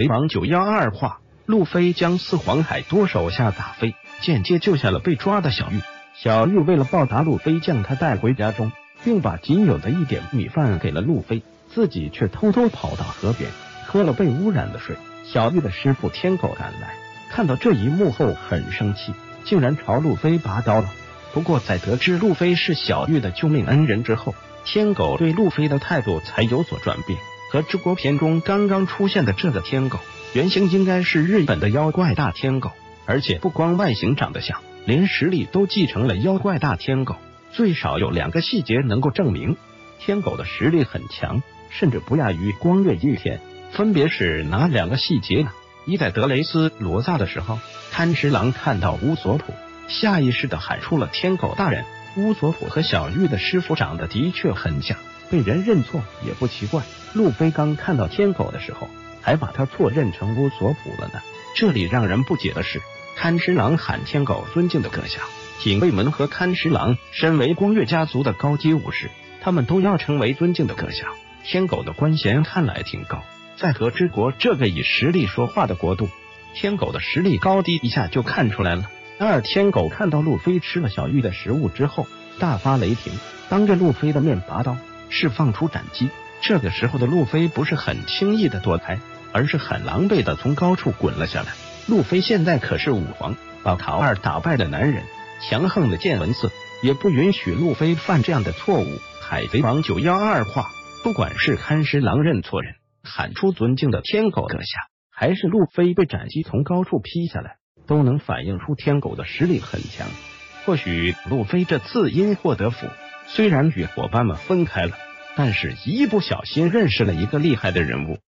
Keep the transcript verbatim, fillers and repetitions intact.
贼王九一二话，路飞将四皇海多手下打飞，间接救下了被抓的小玉。小玉为了报答路飞，将他带回家中，并把仅有的一点米饭给了路飞，自己却偷偷跑到河边喝了被污染的水。小玉的师傅天狗赶来，看到这一幕后很生气，竟然朝路飞拔刀了。不过在得知路飞是小玉的救命恩人之后，天狗对路飞的态度才有所转变。和之国片中刚刚出现的这个天狗，原型应该是日本的妖怪大天狗，而且不光外形长得像，连实力都继承了妖怪大天狗。最少有两个细节能够证明天狗的实力很强，甚至不亚于光月御天。分别是哪两个细节呢？一，在德雷斯罗萨的时候，贪食狼看到乌索普，下意识的喊出了天狗大人。乌索普和小玉的师傅长得的确很像，被人认错也不奇怪。路飞刚看到天狗的时候，还把他错认成乌索普了呢。这里让人不解的是，贪食狼喊天狗尊敬的阁下，警卫门和贪食狼身为光月家族的高级武士，他们都要成为尊敬的阁下。天狗的官衔看来挺高，在和之国这个以实力说话的国度，天狗的实力高低一下就看出来了。二，天狗看到路飞吃了小玉的食物之后，大发雷霆，当着路飞的面拔刀，释放出斩击。这个时候的路飞不是很轻易的躲开，而是很狼狈的从高处滚了下来。路飞现在可是武皇，把桃二打败的男人，强横的剑文四也不允许路飞犯这样的错误。海贼王九一二话，不管是看食狼认错人，喊出尊敬的天狗阁下，还是路飞被斩击从高处劈下来，都能反映出天狗的实力很强。或许路飞这次因祸得福，虽然与伙伴们分开了，但是一不小心认识了一个厉害的人物。